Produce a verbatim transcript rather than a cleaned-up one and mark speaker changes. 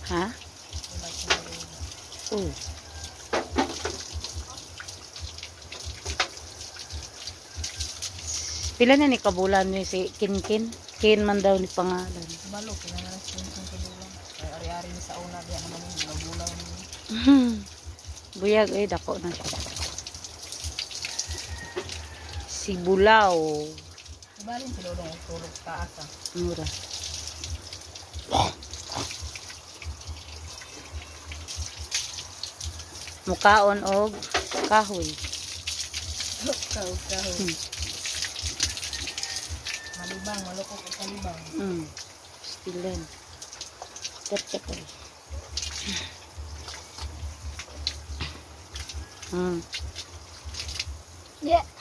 Speaker 1: Ha? Oh. Pila na ni kabulan ni si Kinkin? Kin man daw ni pangalan.
Speaker 2: Balo, pinangalas ko yung kabulan. Ay, ari-ari ni sa una, diyan naman yung bulang-bulang.
Speaker 1: Buyag eh, dako na siya. Si Bulaw.
Speaker 2: Ibalin si Lodong, tulog taas ah.
Speaker 1: Mura. Mukaon og kahoy.
Speaker 2: Kaw, kaw.
Speaker 1: Hmm.
Speaker 2: Malibang, malukok o kalibang.
Speaker 1: Hmm. Stilen. Tep-tep eh. Hmm.
Speaker 3: Yeah.